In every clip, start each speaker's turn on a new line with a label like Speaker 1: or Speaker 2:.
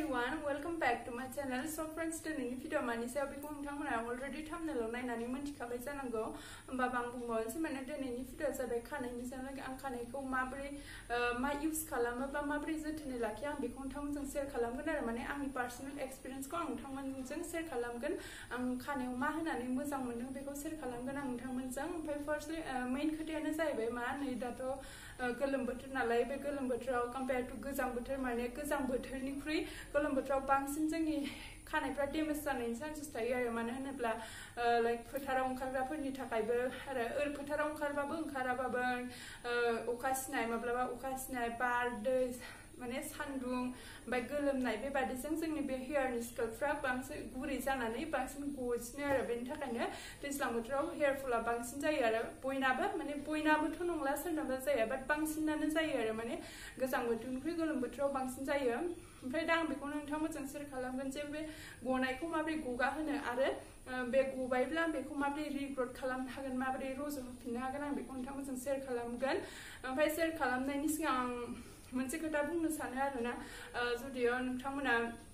Speaker 1: everyone, welcome back to my channel. So friends, दिनैनि video मानि सायाव बेखौ नोंथांमोना अलरेडि थाम्बनेलाव नायनानै मोनथिखाबाय जानांगौ। होमबाबो आं बुंबावनोसै माने दिनैनि भिडिअआ जाबाय खानायनि सायाव आं खानायखौ माबोरै मा इउज खालामो बा माबोरै जोथोनै लाखियो आं बेखौ नोंथांमोनजों शेयार खालामगोन आरो माने आंनि पार्सनेल एक्सपिरियेन्सखौ आं नोंथांमोनजों शेयार खालामगोन। आं खानायाव मा होनानै मोजां मोनदों बेखौ शेयार खालामगोन आं नोंथांमोनजों। ओमफ्राय फार्स्टलि मेइन खोथायानो जाहैबाय मा नै दाथ' गोलोम बोथोर नालाय बे गोलोम बोथोराव कम्पेयार टु गोजां बोथोर माने गोजां बोथोरनिख्रुइ गोलोम बोथोराव बांसिन जोंनि खानायफ्रा डेमेज जानायनि चान्सेस थायो आरो मानो होनोब्ला लाइक फोथाराव ओंखारग्राफोरनि थाखायबो आरो फोथाराव ओंखारबाबो ओंखाराबाबो अखा सिनाय माब्लाबा अखा सिनाय बार दै माने सान्दुं ओमफ्राय गोलोमनाय बेबादिजों जोंनि बे हेयारनि स्केल्पफ्रा बांसिन गुरै जानानै बांसिन गसिनो आरो बेनि थाखायनो दैज्लां बोथोराव हेयार फला बांसिन जायो आरो बयनाबोथ' नंला सोरनाबा जाया बाट बांसिनानो जायो आरो माने गोजां बोथोरनिख्रुइ गोलोम बोथोराव बांसिन जायो। ओमफ्राय दा आं बेखौनो नोंथांमोनजों शेयार खालामगोन जे बे गनायखौ माबोरै गगाहोनो आरो बे गबायब्ला बेखौ माबोरै रिग्रथ खालामनो हागोन माबोरै रज'होफिननो हागोन आं बेखौ नोंथांमोनजों शेयार खालामगोन। ओमफ्राय शेयार खालामनायनि सिगां आं मोनसे खोथा बुंनो सानो आरोना जुदि नोंथांमोना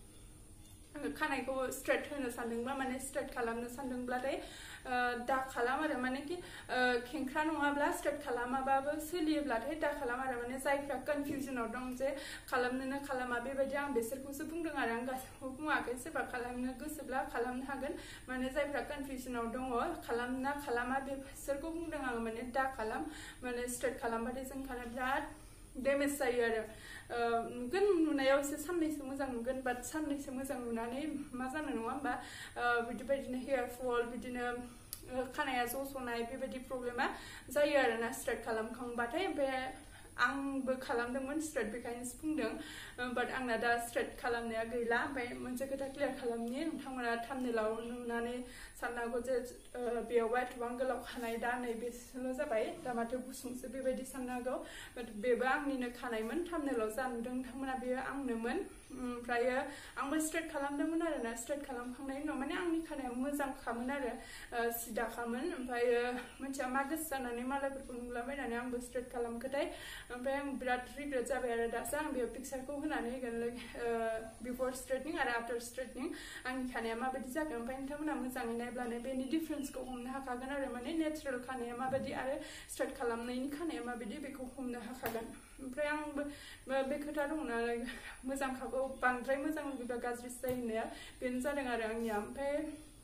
Speaker 1: खानायखौ स्ट्रेट होनो सानदोंबा माने स्ट्रेट खालामनो सानदोंब्लाथाय दा खालाम आरो माने कि खेंख्रा नङाब्ला स्ट्रेट खालामाबाबो सोलियोब्लाथाय दा खालाम आरो माने जायफ्रा कनफिउजनाव दं जे खालामनोनो खालामा बेबायदि आं बिसोरखौसो बुंदों आरो आं गासैखौबो बुङाखै सोरबा खालामनो गोसोब्ला खालामनो हागोन माने जायफ्रा कनफिउजनाव दङ खालामना खालामा बेसोरखौ बुंदों आङो माने दा खालाम माने स्ट्रेट खालामबाथाय जों खानाय बिराद डेमेज जायो आरो नुगोन नुनायाव एसे साननैसो मोजां नुगोन बाट साननैसो मोजां नुनानै मा जानो नङा होमबा बिदिनो हेयार फल बिदिनो खानाया जस'नाय बेबायदि प्रब्लेमा जायो आरोना स्ट्रेट खालामखांबाथाय। ओमफ्राय आंबो खालामदोंमोन स्ट्रेट बेखायनोसो बुंदों बाट आंना दा स्ट्रेट खालामनाया गैला। ओमफ्राय मोनसे खोथा क्लियार खालामनि नोंथांमोना थाम्बनेलाव नुनानै साननांगौ जे बेयावबा एथबां गोलाव खानाय दा नै बेसेल' जाबाय दा माथो गुसुंसो बेबायदि साननो हागौ बाट बेबो आंनिनो खानायमोन थाम्बनेलाव जा नुदों नोंथांमोना बेयो आंनोमोन। ओमफ्रायो आंबो स्ट्रेट खालामदोंमोन आरोना स्ट्रेट खालामखांनायनि उनाव माने आंनि खानाया मोजांखामोन आरो सिदाखामोन। ओमफ्रायो मिथिया मा गोसो जानानै मालायफोरखौ नुलाबायनानै आंबो स्ट्रेट खालामखोथाय ओमफ्राय आं बिराद रिग्रेट जाबाय आरो दासो आं बेयाव पिक्सारखौ होनानै होगोन लाइक बिफोर स्ट्रेटनिं आरो आफ्टार स्ट्रेटनिं आंनि खानाया माबायदि जागोन। ओमफ्राय नोंथांमोना मोजाङै नायब्लानो बेनि डिफारेन्सखौ हमनो हाखागोन आरो माने नेचारेल खानाया माबायदि आरो स्ट्रेट खालामनायनि खानाया माबायदि बेखौ हमनो हाखागोन। ओमफ्राय आंबो बे खोथा दंना मोजांखाखौ बांद्राय मोजां लुबैबा गाज्रिसो जायो होननाया बेनो जादों आरो आंनिया। ओमफ्राय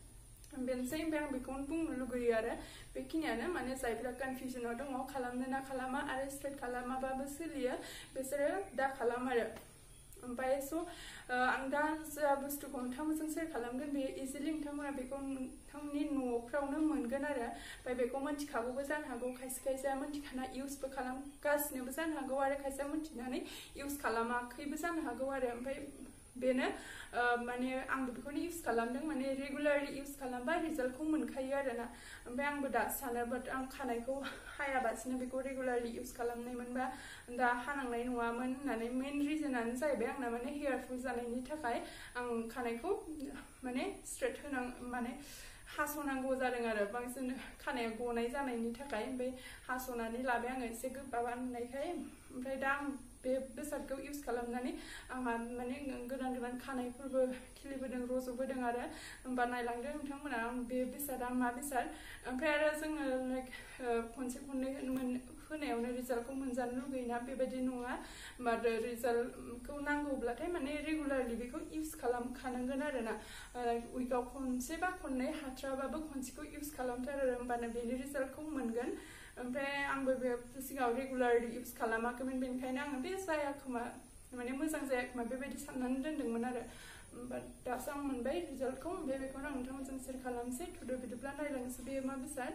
Speaker 1: बेनोसै ओमफ्राय आं बेखौनो बुंनो लुगैयो आरो बेखिनियानो माने जायफ्रा कनफिउजनाव दङ खालामनो ना खालामा आरो स्ट्रेट खालामाबाबो सोलियो बिसोरो दा खालाम आरो। ओमफ्राय स' आं दा जा बुस्थुखौ नोंथांमोनजों शेयार खालामगोन बेयो इजिलि नोंथांमोना बेखौ नोंथांनि न'फ्रावनो मोनगोन आरो ओमफ्राय बेखौ मोनथिखागौबो जानो हागौ खायसे खायसेया मोनथिखाना इउजबो खालामगासिनोबो जानो हागौ आरो खायसेया मोनथिनानै इउज खालामाखैबो जानो हागौ आरो। ओमफ्राय बेनो माने आंबो बेखौनो इउज खालामदों माने रेगुलारलि इउज खालामबा रिजाल्टखौ मोनखायो आरोना। ओमफ्राय आंबो दा सानो बाट आं खानायखौ हायाबासिनो बेखौ रेगुलारलि इउज खालामनाय मोनबा दा हानांनाय नङामोन होननानै मेइन रिजनानो जाहैबाय आंना माने हेयार फल जानायनि थाखाय आं खानायखौ माने स्ट्रेट माने हास'नांगौ जादों आरो बांसिन खानाया गनाय जानायनि थाखाय। ओमफ्राय हास'नानै लाबाय आङो एसे गोबाबा नुनायखाय। ओमफ्राय दा आं बे बेसादखौ इउज खालामनानै आंहा माने गोदान गोदान खानायफोरबो खिलिबोदों रज'बोदों आरो होमबा नायलांदों नोंथांमोना बे बेसादा मा बेसाद। ओमफ्राय आरो जोङो लाइक खनसे खननै होनायावनो रिजाल्टखौ मोनजानो लुगैयोना बेबायदि नङा बाट रिजाल्टखौ नांगौब्लाथाय माने रेगुलारलि बेखौ इउज खालामखानांगोन आरोना उइकआव खनसे बा खननै हाथ्राबाबो खनसेखौ इउज खालामथारो होमबानो बेनि रिजाल्टखौ मोनगोन। ओमफ्राय आंबो बे सिगाङाव रेगुलारलि इउज खालामाखैमोन बेनिखायनो आङो बे जायाखोमा माने मोजां जायाखोमा बेबायदि साननानै दोनदोंमोन आरो बाट दासो आं मोनबाय रिजाल्टखौ। ओमफ्राय बेखौनो आं नोंथांमोनजों शेयार खालामसै थुदो बिदिब्ला नायलांसै बेयो मा बेसाद।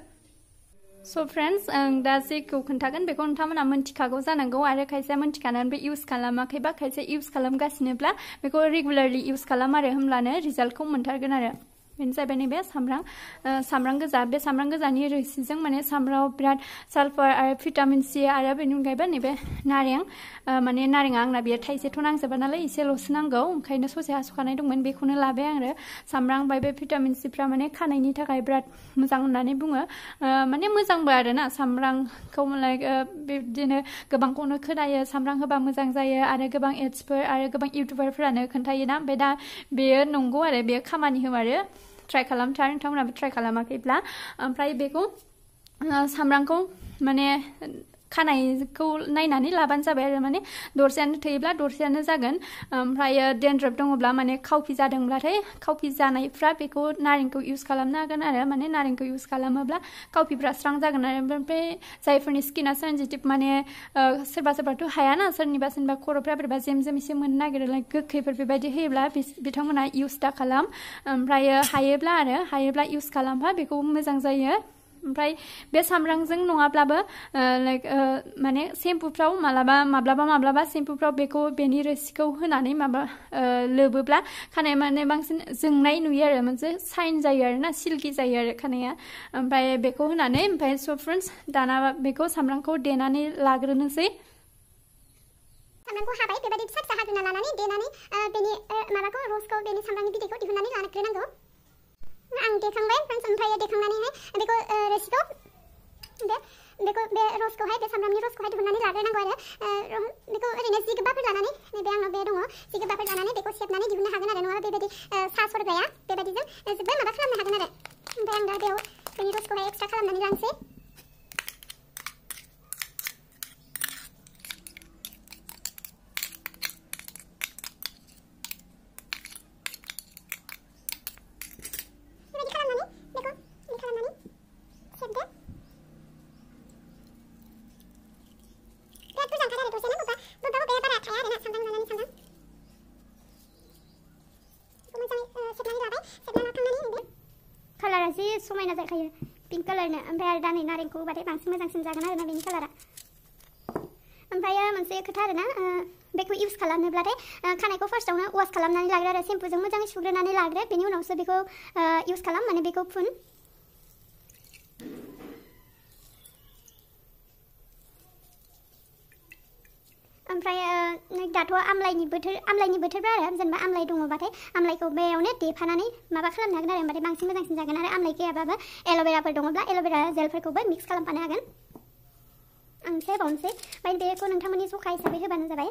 Speaker 1: स' फ्रेन्ड्स आं दा जेखौ खोन्थागोन बेखौ नोंथांमोना मोनथिखागौ जानांगौ आरो खायसेया मोनथिखानानैबो इउज खालामाखैबा खायसे इउज खालामगासिनोब्ला बेखौ रेगुलारलि इउज खालाम आरो होमब्लानो रिजाल्टखौ मोनथारगोन आरो।
Speaker 2: बेनो जाबाय नैबे सामब्राम गोजा बे सामब्राम गोजानि रोसिजों माने सामब्रामाव बिराद सालफार आरो भिटामिन सि आरो बेनि अनगायैबो नैबे नारें माने नारेंआ आंना बेयो थाइसेथ' नांजोबा नालाय एसेल'सो नांगौ ओंखायनो ससे हास'खानाय दंमोन बेखौनो लाबाय आरो सामब्राम ओमफ्राय बे भिटामिन सिफ्रा माने खानायनि थाखाय बिराद मोजां होननानै बुङो माने मोजांबो आरोना सामब्रामखौ लाइक बिदिनो गोबांखौनो खोनायो सामब्राम होबा मोजां जायो आरो गोबां एड्सफोर आरो गोबां इउटुबारफोरानो खोन्थायोना ओमफ्राय दा बेयो नंगौ आरो बेयो खामानि होमारो ट्राइ खालामथार नोंथांमोनाबो ट्राइ खालामाखैब्ला ओमफ्राय बेखौ सामब्रामखौ माने खानायखौ नायनानै लाबानो जाबाय आरो माने दरसेयानो थोयोब्ला दरसेयानो जागोन ओमफ्राय डेन्ड्रफ दङब्ला माने खावफि जादोंब्लाथाय खावफि जानायफ्रा बेखौ नारेंखौ इउज खालामनो हागोन आरो माने नारेंखौ इउज खालामोब्ला खावफिफ्रा स्रां जागोन आरो ओमफ्राय जायफोरनि स्किना सेन्सिटिभ माने सोरबाथ' हायाना सोरनिबा खर'फ्रा बोरैबा जेम जेम एसे मोननो नागिरो लाइक गोखैफोर बेबायदि होयोब्ला बिथांमोना इउज दा खालाम ओमफ्राय हायोब्ला इउज खालामबा बेखौ मोजां जायो ओमफ्राय बे सामब्रामजों नङाब्लाबो लाइक माने सेम्पुफ्राव माब्लाबा सेम्पुफ्राव बेखौ बेनि रोसिखौ होनानै लोबोब्ला खानाया माने बांसिन जोंनाय नुयो आरो मोनसे साइन जायो आरो ना सिल्कि जायो आरो खानाया ओमफ्राय बेखौ होनानै ओमफ्राय स' फ्रेन्ड्स दाना बेखौ सामब्रामखौ देनानै लाग्रोनोसै
Speaker 3: सामब्रामखौ हाबाय बेबायदि फिसा फिसा हाग्रोना लानानै देनानै बेनि माबाखौ रसखौ बेनि सामब्रामनि बिदैखौ दिहुननानै लाग्रोनांगौ आं देखांबाय फ्रेन्ड्स ओमफ्राय देखांनानैहाय बेखौ रोसिखौ बे रसखौहाय बे सामब्रामनि रसखौहाय दिहुननानै लाग्रोनांगौ आरो बेखौ ओरैनो जिगोबाफोर लानानै नैबे आंनाव बे दङ जिगोबाफोर लानानै बेखौ सेबनानै दिहुननो हागोन आरो नङाबा बेबायदि सा सरग्राया बेबायदिजों जोबोद माबा खालामनो हागोन आरो ओमफ्राय आं दा बेयाव बेनि रसखौहाय एक्सट्रा खालामनानै लानोसै कालारा जि समायना जाखायो पिंक कालारनो ओमफ्राय आरो दा नै नारेंखौ होबाथाय बांसिन मोजांसिन जागोन आरोना बेनि कालारा ओमफ्राय मोनसे खोथा आरोना बेखौ इउज खालामनोब्लाथाय खानायखौ फार्स्टआवनो वाश खालामनानै लाग्रो आरो सेम्पुजों मोजाङै सुग्रोनानै लाग्रो बेनि उनावसो बेखौ इउज खालाम माने बेखौ फुन ओमफ्राय दाथ' आमलाइनि बोथोरबा आरो जेनेबा आमलाइ दङबाथाय आमलाइखौ बेयावनो देफानानै माबा खालामनो हागोन आरो होमबाथाय बांसिन मोजांसिन जागोन आरो आमलाइ गैयाबाबो एल'भेराफोर दङब्ला एल'भेरा जेलफोरखौबो मिक्स खालामफानो हागोन आं एसे होबावनोसै ओमफ्राय बेखौ नोंथांमोननि जखा हिसाबै होबानो जाबाय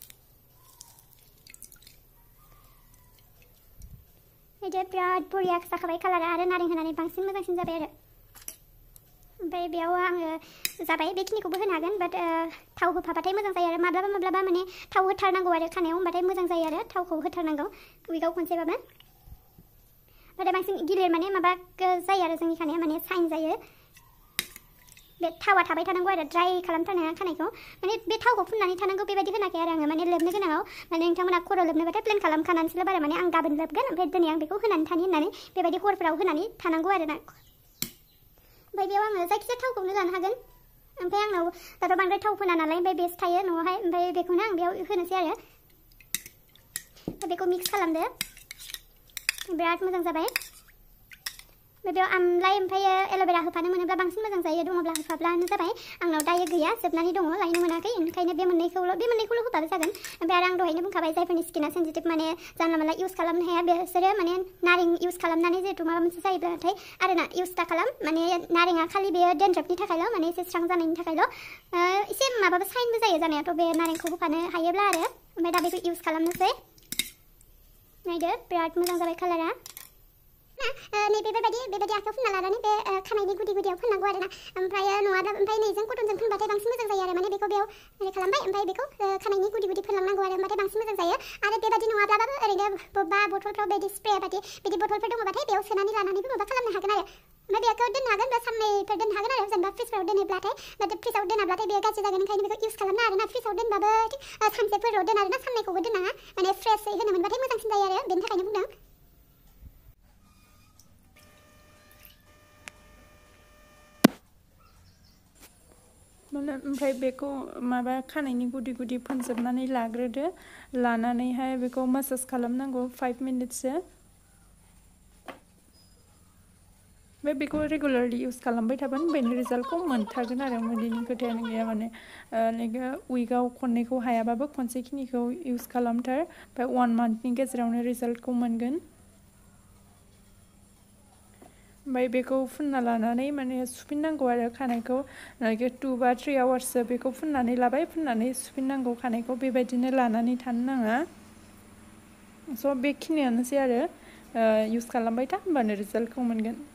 Speaker 3: बिदि बिराद बरिया जाखाबाय कालारा आरो नारें होनानै बांसिन मोजांसिन जाबाय आरो ओमफ्राय बेयाव आङो जाबाय बेखिनिखौबो होनो हागोन बाट थाव होफाबाथाय मोजां जायो आरो माब्लाबा माने थाव होथारनांगौ आरो खानायाव होमबाथाय मोजां जायो आरो थावखौ होथारनांगौ उइकआव खनसेबाबो नाथाय बांसिन गिलिर माने माबा जायो आरो जोंनि खानाया माने साइन जायो बे थावा थाबाय थानांगौ आरो ड्राइ खालामथारनाङा खानायखौ माने बे थावखौ फुननानै थानांगौ बेबायदि होनाखै आरो आङो माने लोबनो गोनाङाव माने नोंथांमोना खर' लोबनोबाथाय प्लेन खालामखानानैसो लोब आरो माने आं गाबोन लोबगोन ओमफ्राय दिनै आं बेखौ होनानै थानि होननानै बेबायदि हरफोराव होनानै थानांगौ आरोना ओमफ्राय बेयाव आङो जायखिजाया थावखौनो लानो हागोन ओमफ्राय आंनाव दाथ' बांद्राय थाव फोना नालाय ओमफ्राय बेस्ट थायो न'आवहाय ओमफ्राय बेखौनो आं बेयाव होनोसै आरो बेखौ मिक्स खालामदो बिराद मोजां जाबाय बेयाव आमलाइ ओमफ्राय एल'भेरा होफानो मोनोब्ला बांसिन मोजां जायो दङब्ला होफाब्लानो जाबाय आंनाव दायो गैया जोबनानै दङ लायनो मोनाखै ओंखायनो बे मोननैखौल' होबाबो जागोन ओमफ्राय आरो आं दहायनो बुंखाबाय जायफोरनि स्किना सेन्सिटिभ माने जानला मानला इउज खालामनो हाया बिसोरो माने नारें इउज खालामनानै जिहेतु माबा मोनसे जायोब्लाथाय आरोना इउज दा खालाम माने नारेंआ खालि बेयो डेन्ड्रफनि थाखायल' माने एसे स्रां जानायनि थाखायल' एसे माबाबो साइनबो जायो जानायाथ' बे नारेंखौ होफानो हायोब्ला आरो ओमफ्राय दा बेखौ इउज खालामनोसै नायदो बिराद मोजां जाबाय कालारा नै बेबायदि आखायाव फुनना लानानै बे खानायनि गुदियाव फुननांगौ आरोना ओमफ्राय नङाब्ला ओमफ्राय नैजों कटनजों फुनबाथाय बांसिन मोजां जायो आरो माने बेखौ बेयाव ओरै खालामबाय ओमफ्राय बेखौ खानायनि गुदि फोनलांनांगौ आरो होमबाथाय बांसिन मोजां जायो आरो बेबायदि नङाब्लाबो ओरैनो बबेबा बथलफ्राव बायदि स्प्रे बायदि बिदि बथलफोर दङबाथाय बेयाव सोनानै लानानैबो माबा खालामनो हागोन आरो ओमफ्राय बेखौ दोननो हागोन बा साननैफोर दोननो हागोन आरो जेनेबा फ्रिजफ्राव दोनोब्लाथाय फ्रिजाव दोनाब्लाथाय बेयो गाज्रि जागोन ओंखायनो बेखौ इउज खालामनो आरोना फ्रिजाव दोनबाबो सानसेफोराव दोन आरोना साननैखौबो दोननाङा माने फ्रेशै होनो मोनबाथाय मोजांसिन जायो आरो बेनि थाखायनो बुंदों
Speaker 1: ओमफ्राय बेखौ माबा खानायनि गुदि फोनजोबनानै लाग्रोदो लानानैहाय बेखौ मासाज खालामनांगौ 5 मिनिटसो ओमफ्राय बेखौ रेगुलारलि इउज खालामबाय थाबानो बेनि रिजाल्टखौ मोनथारगोन आरो मोनैनि खोथायानो गैया माने उइकआव खननैखौ हायाबाबो खनसेखिनिखौ इउज खालामथार ओमफ्राय 1 मान्थनि गेजेरावनो रिजाल्टखौ मोनगोन ओमफ्राय बेखौ फुनना लानानै माने सुफिननांगौ आरो खानायखौ 2 बा 3 आवार्ससो बेखौ फुननानै लाबाय फुननानै सुफिननांगौ खानायखौ बेबायदिनो लानानै थानो नाङा स' बेखिनियानोसै आरो इउज खालामबाय था होमबानो रिजाल्टखौ मोनगोन